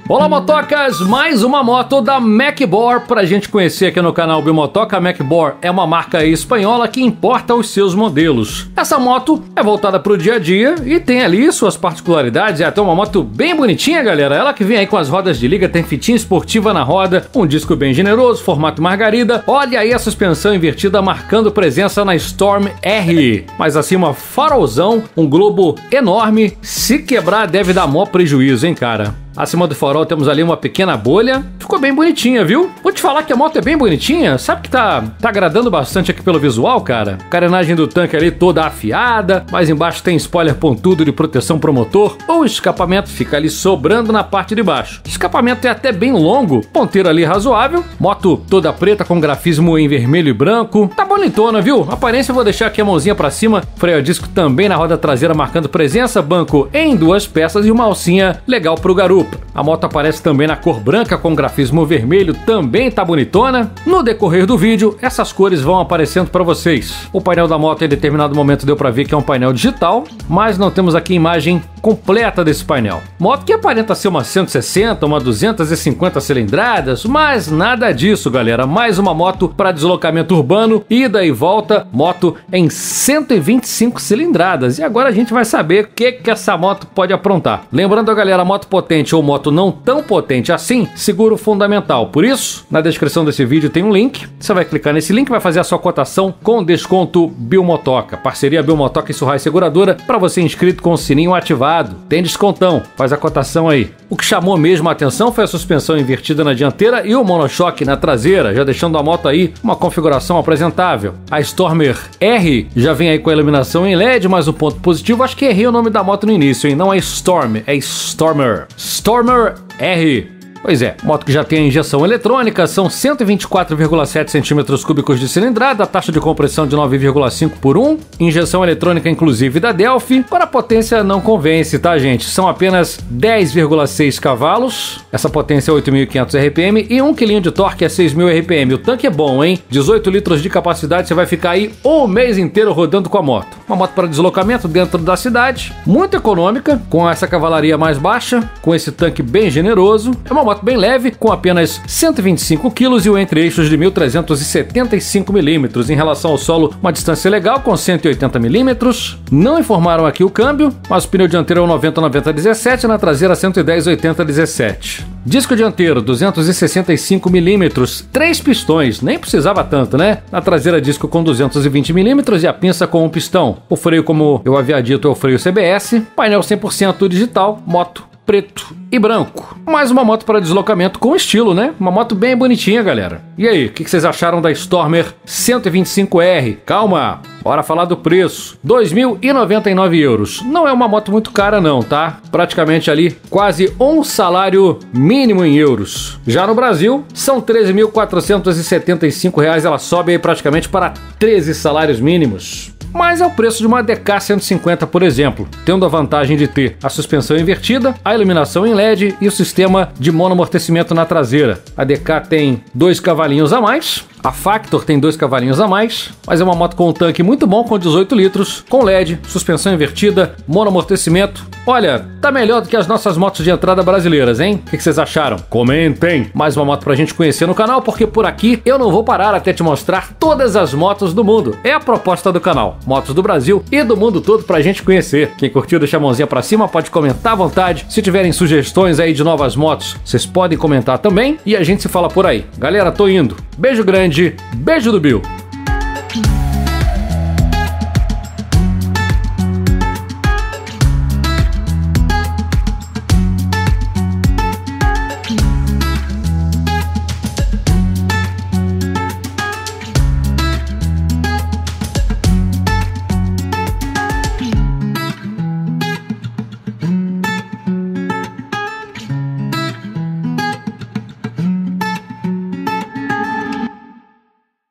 Olá, motocas! Mais uma moto da Mecbor pra gente conhecer aqui no canal Bimotoca. A Mecbor é uma marca espanhola que importa os seus modelos. Essa moto é voltada pro dia a dia e tem ali suas particularidades. É até uma moto bem bonitinha, galera. Ela que vem aí com as rodas de liga, tem fitinha esportiva na roda, um disco bem generoso, formato margarida. Olha aí a suspensão invertida marcando presença na Storm R. Mas acima, farolzão, um globo enorme. Se quebrar, deve dar maior prejuízo, hein, cara? Acima do farol temos ali uma pequena bolha. Ficou bem bonitinha, viu? Vou te falar que a moto é bem bonitinha. Sabe que tá agradando bastante aqui pelo visual, cara? Carenagem do tanque ali toda afiada. Mais embaixo tem spoiler pontudo de proteção pro motor. O escapamento fica ali sobrando na parte de baixo. O escapamento é até bem longo. Ponteiro ali razoável. Moto toda preta com grafismo em vermelho e branco. Tá bonitona, viu? Aparência eu vou deixar aqui a mãozinha pra cima. Freio a disco também na roda traseira marcando presença. Banco em duas peças e uma alcinha legal pro garupa. A moto aparece também na cor branca com grafismo vermelho, também tá bonitona. No decorrer do vídeo, essas cores vão aparecendo para vocês. O painel da moto em determinado momento deu para ver que é um painel digital, mas não temos aqui imagem completa desse painel. Moto que aparenta ser uma 160, uma 250 cilindradas, mas nada disso, galera. Mais uma moto para deslocamento urbano, ida e volta, moto em 125 cilindradas. E agora a gente vai saber o que essa moto pode aprontar. Lembrando, galera, moto potente ou moto não tão potente assim, seguro fundamental. Por isso, na descrição desse vídeo tem um link. Você vai clicar nesse link, vai fazer a sua cotação com desconto Bimotoca. Parceria Bimotoca e Surrai Seguradora para você inscrito com o sininho ativado. Tem descontão, faz a cotação aí. O que chamou mesmo a atenção foi a suspensão invertida na dianteira e o monochoque na traseira, já deixando a moto aí uma configuração apresentável. A Stormer R já vem aí com a iluminação em LED, mas o ponto positivo, acho que errei o nome da moto no início, hein? Não é Storm, é Stormer. Stormer R. Pois é, moto que já tem a injeção eletrônica, são 124,7 centímetros cúbicos de cilindrada, taxa de compressão de 9,5 por 1, injeção eletrônica inclusive da Delphi. Para a potência não convence, tá, gente? São apenas 10,6 cavalos, essa potência é 8.500 RPM e 1 kg de torque é 6.000 RPM. O tanque é bom, hein? 18 litros de capacidade, você vai ficar aí o mês inteiro rodando com a moto. Uma moto para deslocamento dentro da cidade, muito econômica, com essa cavalaria mais baixa, com esse tanque bem generoso. É uma moto bem leve, com apenas 125 kg e o entre-eixos de 1.375 mm. Em relação ao solo, uma distância legal com 180 mm. Não informaram aqui o câmbio, mas o pneu dianteiro é o 90-90-17, na traseira 110-80-17. Disco dianteiro 265 mm, 3 pistões, nem precisava tanto, né? Na traseira disco com 220 mm e a pinça com um pistão. O freio, como eu havia dito, é o freio CBS, painel 100% digital, moto preto e branco. Mais uma moto para deslocamento com estilo, né? Uma moto bem bonitinha, galera. E aí, o que vocês acharam da Stormer 125R? Calma, bora falar do preço. 2.099 euros. Não é uma moto muito cara não, tá? Praticamente ali quase um salário mínimo em euros. Já no Brasil, são 13.475 reais. Ela sobe aí praticamente para 13 salários mínimos. Mas é o preço de uma DK 150, por exemplo, tendo a vantagem de ter a suspensão invertida, a iluminação em LED e o sistema de monoamortecimento na traseira. A DK tem 2 cavalinhos a mais, a Factor tem 2 cavalinhos a mais, mas é uma moto com um tanque muito bom, com 18 litros, com LED, suspensão invertida, monoamortecimento. Olha, tá melhor do que as nossas motos de entrada brasileiras, hein? O que vocês acharam? Comentem! Mais uma moto pra gente conhecer no canal, porque por aqui eu não vou parar até te mostrar todas as motos do mundo. É a proposta do canal. Motos do Brasil e do mundo todo pra gente conhecer. Quem curtiu, deixa a mãozinha pra cima, pode comentar à vontade. Se tiverem sugestões aí de novas motos, vocês podem comentar também e a gente se fala por aí. Galera, tô indo. Beijo grande, beijo do Bill.